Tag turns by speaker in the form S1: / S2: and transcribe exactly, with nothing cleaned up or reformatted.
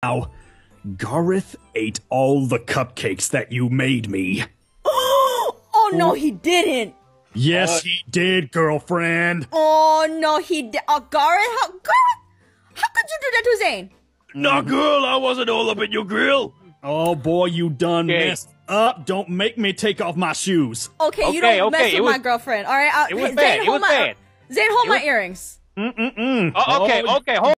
S1: Now, Gareth ate all the cupcakes that you made me.
S2: Oh, no, he didn't.
S1: Yes,
S3: Uh,
S1: he did, girlfriend.
S2: Oh, no, he did. Oh, Gareth, how, Gareth, how could you do that to Zane?
S3: No, girl, I wasn't all up in your grill.
S1: Oh, boy, you done
S3: Okay.
S1: messed up. Don't make me take off my shoes.
S2: Okay, you
S3: Okay,
S2: don't
S3: okay,
S2: mess
S3: it
S2: with
S3: was-
S2: my girlfriend, all right? Uh,
S3: it was
S2: Zane,
S3: bad, it
S2: hold
S3: was
S2: my,
S3: bad.
S2: Zane, hold
S3: It
S2: my
S3: was-
S2: earrings.
S1: Mm-mm-mm.
S3: Oh, okay,
S1: Oh,
S3: okay, hold